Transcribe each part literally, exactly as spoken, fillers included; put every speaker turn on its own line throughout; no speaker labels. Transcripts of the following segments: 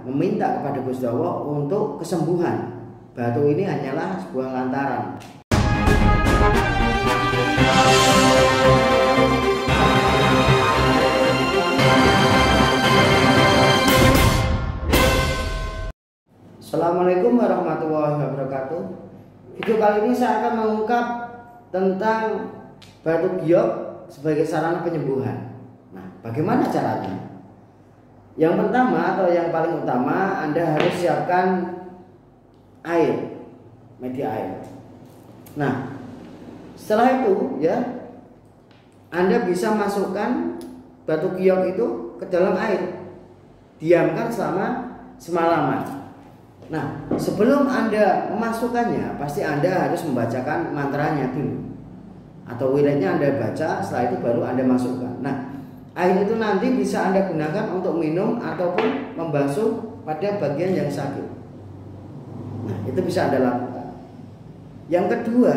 meminta kepada Gusti Allah untuk kesembuhan. Batu ini hanyalah sebuah lantaran. Assalamualaikum warahmatullahi wabarakatuh. Video kali ini saya akan mengungkap tentang batu giok sebagai sarana penyembuhan. Nah, bagaimana caranya? Yang pertama atau yang paling utama, Anda harus siapkan air, media air. Nah, setelah itu ya, Anda bisa masukkan batu giok itu ke dalam air. Diamkan selama semalaman. Nah, sebelum Anda memasukkannya, pasti Anda harus membacakan mantranya dulu, atau wiridnya Anda baca. Setelah itu baru Anda masukkan. Nah, air itu nanti bisa Anda gunakan untuk minum ataupun membasuh pada bagian yang sakit. Nah, itu bisa Anda lakukan. Yang kedua,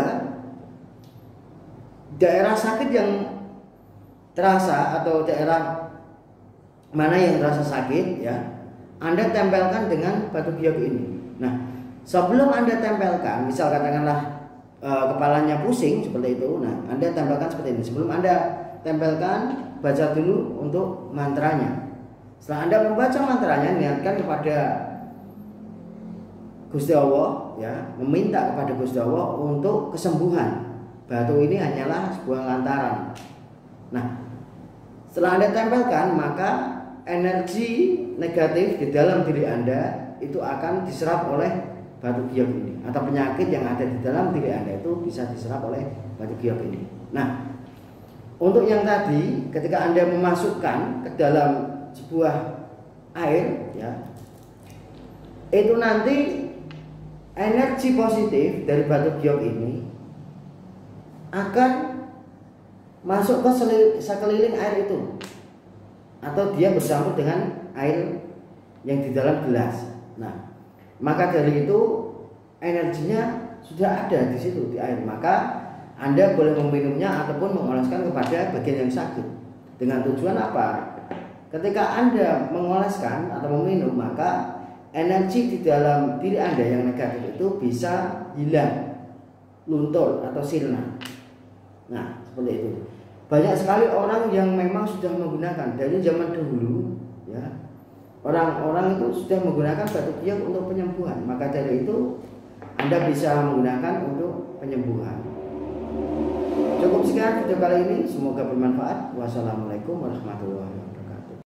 daerah sakit yang terasa atau daerah mana yang terasa sakit ya, Anda tempelkan dengan batu giok ini. Nah, sebelum Anda tempelkan, misal katakanlah e, kepalanya pusing seperti itu, nah Anda tempelkan seperti ini. Sebelum Anda tempelkan, baca dulu untuk mantranya. Setelah Anda membaca mantranya, niatkan kepada Gusti Allah ya, meminta kepada Gusti Allah untuk kesembuhan. Batu ini hanyalah sebuah lantaran. Nah, setelah Anda tempelkan, maka energi negatif di dalam diri Anda itu akan diserap oleh batu giok ini, atau penyakit yang ada di dalam diri Anda itu bisa diserap oleh batu giok ini. Nah, untuk yang tadi, ketika Anda memasukkan ke dalam sebuah air ya, itu nanti energi positif dari batu giok ini akan masuk ke sekeliling air itu, atau dia bercampur dengan air yang di dalam gelas. Nah, maka dari itu energinya sudah ada di situ di air. Maka Anda boleh meminumnya ataupun mengoleskan kepada bagian yang sakit. Dengan tujuan apa? Ketika Anda mengoleskan atau meminum, maka energi di dalam diri Anda yang negatif itu bisa hilang, luntur atau sirna. Nah, seperti itu. Banyak sekali orang yang memang sudah menggunakan dari zaman dahulu ya. Orang-orang itu sudah menggunakan batu giok untuk penyembuhan. Maka dari itu Anda bisa menggunakan untuk penyembuhan. Cukup sekian video kali ini, semoga bermanfaat. Wassalamualaikum warahmatullahi wabarakatuh.